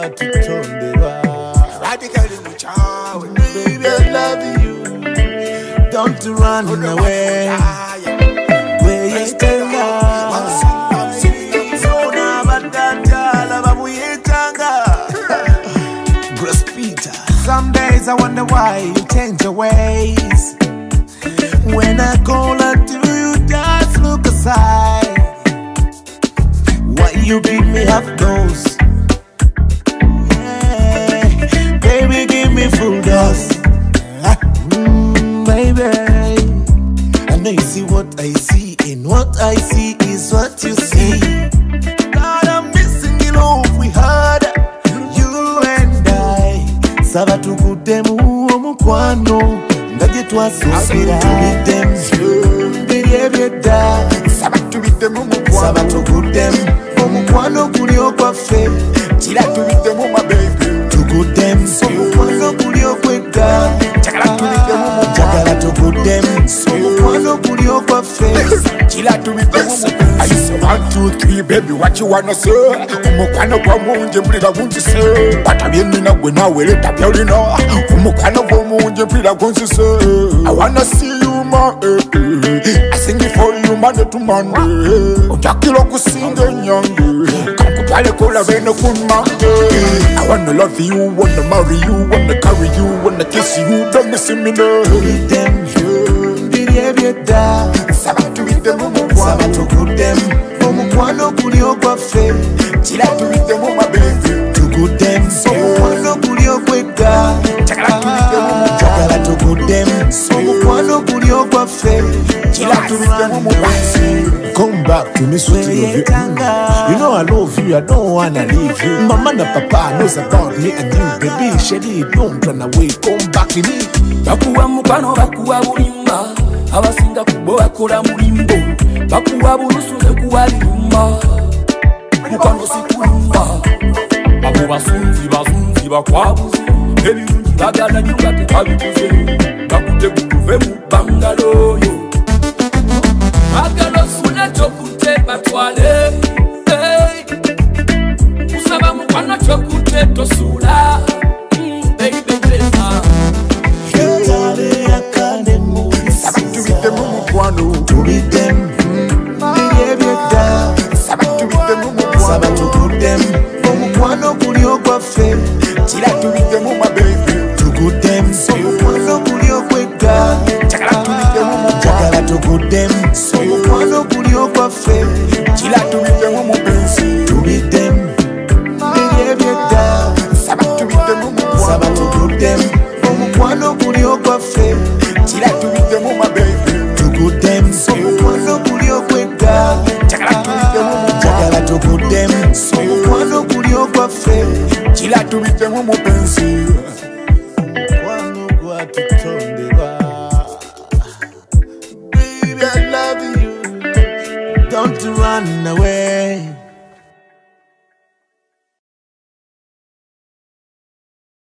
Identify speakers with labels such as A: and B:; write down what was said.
A: gwatutonderwa. Baby, I love you. Don't run away. Where you stand Grace Peter. Some days I wonder why you change your ways. When I call out to you, just look aside. Why you give me half dose? Yeah. Baby, give me full dose. Baby, I know you see what I see, and what I see is what you see. God, I'm missing the love we had, you and I. Saba Tubiddemu omukwano, ndaje twasubira. Tubiddemu, biryebeda. Saba Tubiddemu omukwano. Saba Tubiddemu omukwano guli okwaffe. Kira Tubiddemu my baby. Tubiddemu omukwano guli okwedda. Chagala Tubiddemu omukwano guli okwaffe. Kira Tubiddemu. I say 1, 2, 3, baby, what you wanna say? Omukwano gwomunje mpulira gunzise. Batabye nina gwe nawe leta byolina. Omukwano gwomunje mpulira gunzise. I wanna see you my I sing it for you Monday to Monday. Ojakira okusinga enyange. Kankutwale kolabe no kunmande. I wanna love you, wanna marry you, wanna carry you, wanna kiss you. Don't miss me no. Tubiddemu, biryebeda. Saba Tubiddemu omukwano. Saba Tubiddemu omukwano guli okwaffe. Kira Tubiddemu my baby. Tubiddemu omukwano guli okwedda. Chagala Tubiddemu omukwano guli okwaffe. Kira Tubiddemu my baby. Come back to me, sweetie, love you. You know I love you, I don't wanna leave you. Mama and Papa knows about me and you, baby. Shady, don't run away, come back to me.
B: Bakuwa mukwano, bakuwa bulimba. Abasinga kubo bakola mulimbo. Bakuwa bulusu nekuwa limba. Mukwano sikulumba. Abo basunzi bakwabuzi. Ebirungi bagala nyo nga tebabikuze. Bakute kukuve mu bangaloyo. Bagala suna chokute batwale. Kusaba mukwano chokute tosula. Baby blessa.
A: Yetale yakademu.
C: Saba Tubiddemu omukwano.
A: Tubiddemu, biryebeda.
C: Saba Tubiddemu omukwano.
A: Saba Tubiddemu omukwano guli okwaffe.
C: Kira Tubiddemu my baby.
A: Tubiddemu omukwano guli okwedda.
C: Chagala Tubiddemu
A: Chagala Tubiddemu omukwano guli okwaffe.
C: Kira Tubiddemu mupenzi.
A: Tubiddemu, biryebeda.
C: Saba Tubiddemu omukwano.
A: Saba Tubiddemu omukwano guli okwaffe.
C: Kira Tubiddemu my baby.
A: Tubiddemu omukwano guli okwedda.
C: Chagala Tubiddemu
A: Chagala Tubiddemu omukwano guli okwaffe.
C: Kira Tubiddemu mupenzi.
A: Omukwano gwatutonderwa. Baby, I love you. Don't run away.